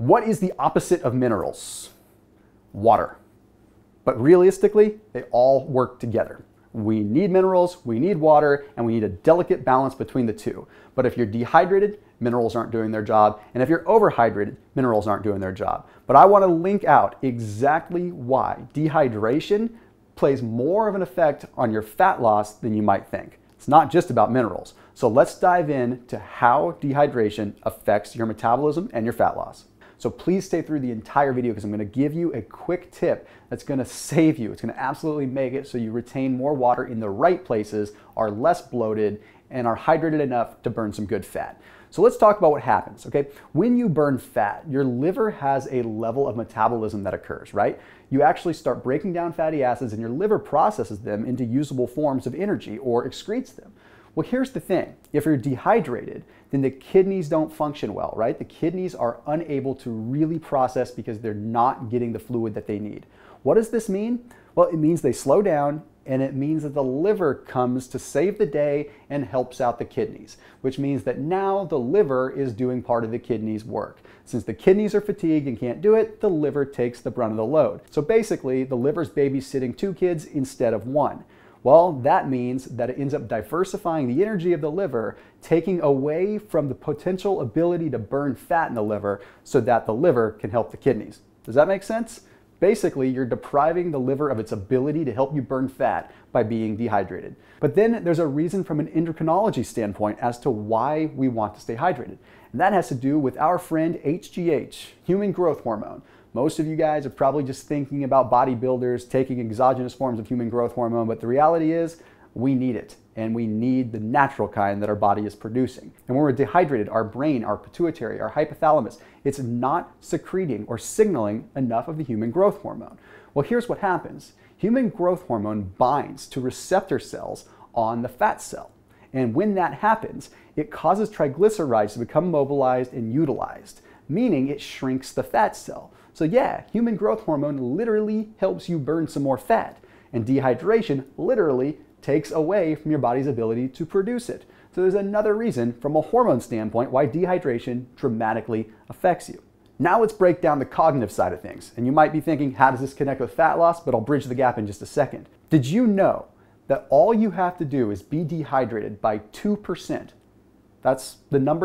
What is the opposite of minerals? Water. But realistically, they all work together. We need minerals, we need water, and we need a delicate balance between the two. But if you're dehydrated, minerals aren't doing their job. And if you're overhydrated, minerals aren't doing their job. But I want to link out exactly why dehydration plays more of an effect on your fat loss than you might think. It's not just about minerals. So let's dive in to how dehydration affects your metabolism and your fat loss. So please stay through the entire video because I'm going to give you a quick tip that's going to save you. It's going to absolutely make it so you retain more water in the right places, are less bloated, and are hydrated enough to burn some good fat. So let's talk about what happens, okay? When you burn fat, your liver has a level of metabolism that occurs, right? You actually start breaking down fatty acids and your liver processes them into usable forms of energy or excretes them. Well, here's the thing. If you're dehydrated, then the kidneys don't function well, right? The kidneys are unable to really process because they're not getting the fluid that they need. What does this mean? Well, it means they slow down, and it means that the liver comes to save the day and helps out the kidneys, which means that now the liver is doing part of the kidneys' work. Since the kidneys are fatigued and can't do it, the liver takes the brunt of the load. So basically, the liver's babysitting 2 kids instead of 1. Well, that means that it ends up diversifying the energy of the liver, taking away from the potential ability to burn fat in the liver so that the liver can help the kidneys. Does that make sense? Basically, you're depriving the liver of its ability to help you burn fat by being dehydrated. But then there's a reason from an endocrinology standpoint as to why we want to stay hydrated. And that has to do with our friend HGH, human growth hormone. Most of you guys are probably just thinking about bodybuilders taking exogenous forms of human growth hormone, but the reality is we need it, and we need the natural kind that our body is producing. And when we're dehydrated, our brain, our pituitary, our hypothalamus, it's not secreting or signaling enough of the human growth hormone. Well, here's what happens. Human growth hormone binds to receptor cells on the fat cell. And when that happens, it causes triglycerides to become mobilized and utilized, meaning it shrinks the fat cell. So yeah, human growth hormone literally helps you burn some more fat, and dehydration literally takes away from your body's ability to produce it. So there's another reason from a hormone standpoint why dehydration dramatically affects you. Now let's break down the cognitive side of things. And you might be thinking, how does this connect with fat loss? But I'll bridge the gap in just a second. Did you know that all you have to do is be dehydrated by 2%? That's the number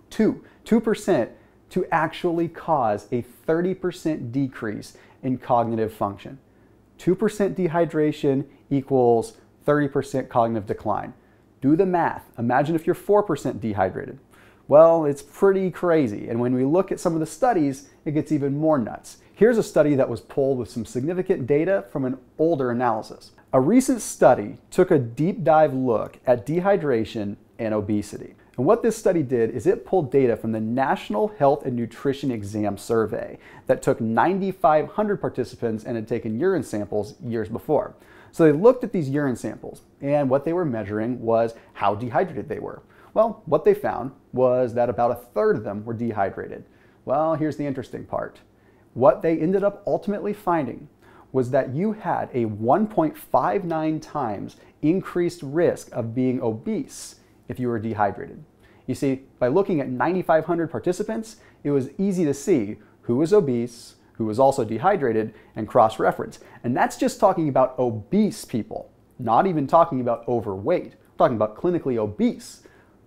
2% to actually cause a 30% decrease in cognitive function. 2% dehydration equals 30% cognitive decline. Do the math. Imagine if you're 4% dehydrated. Well, it's pretty crazy. And when we look at some of the studies, it gets even more nuts. Here's a study that was pulled with some significant data from an older analysis. A recent study took a deep dive look at dehydration and obesity. And what this study did is it pulled data from the National Health and Nutrition Exam Survey that took 9,500 participants and had taken urine samples years before. So they looked at these urine samples, and what they were measuring was how dehydrated they were. Well, what they found was that about 1/3 of them were dehydrated. Well, here's the interesting part. What they ended up ultimately finding was that you had a 1.59 times increased risk of being obese if you were dehydrated. You see, by looking at 9,500 participants, it was easy to see who was obese, who was also dehydrated, and cross-reference. And that's just talking about obese people, not even talking about overweight. We're talking about clinically obese.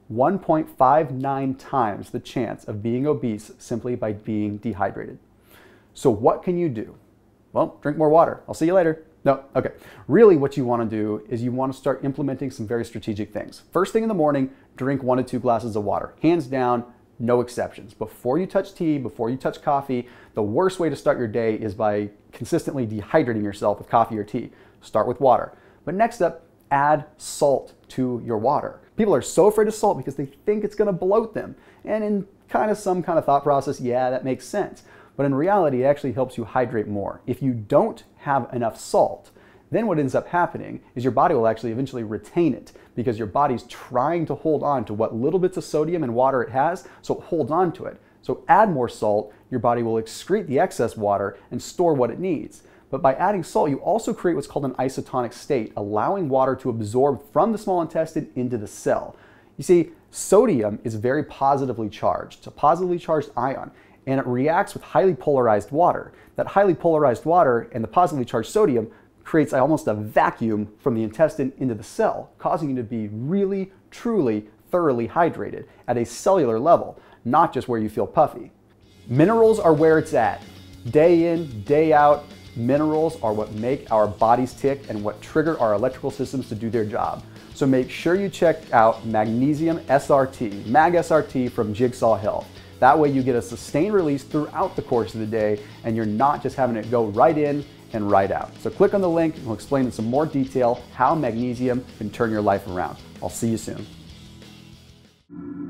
1.59 times the chance of being obese simply by being dehydrated. So what can you do? Well, drink more water. I'll see you later. No, okay. Really what you want to do is you want to start implementing some very strategic things. First thing in the morning, drink 1 to 2 glasses of water. Hands down, no exceptions. Before you touch tea, before you touch coffee, the worst way to start your day is by consistently dehydrating yourself with coffee or tea. Start with water. But next up, add salt to your water. People are so afraid of salt because they think it's going to bloat them. And in some kind of thought process, yeah, that makes sense. But in reality, it actually helps you hydrate more. If you don't have enough salt, then what ends up happening is your body will actually eventually retain it because your body's trying to hold on to what little bits of sodium and water it has, so it holds on to it. So add more salt, your body will excrete the excess water and store what it needs. But by adding salt, you also create what's called an isotonic state, allowing water to absorb from the small intestine into the cell. You see, sodium is very positively charged. It's a positively charged ion. and it reacts with highly polarized water. That highly polarized water and the positively charged sodium creates almost a vacuum from the intestine into the cell, causing you to be really, truly, thoroughly hydrated at a cellular level, not just where you feel puffy. Minerals are where it's at. Day in, day out, minerals are what make our bodies tick and what trigger our electrical systems to do their job. So make sure you check out Magnesium SRT, Mag SRT from Jigsaw Health. That way you get a sustained release throughout the course of the day and you're not just having it go right in and right out. So click on the link and we'll explain in some more detail how magnesium can turn your life around. I'll see you soon.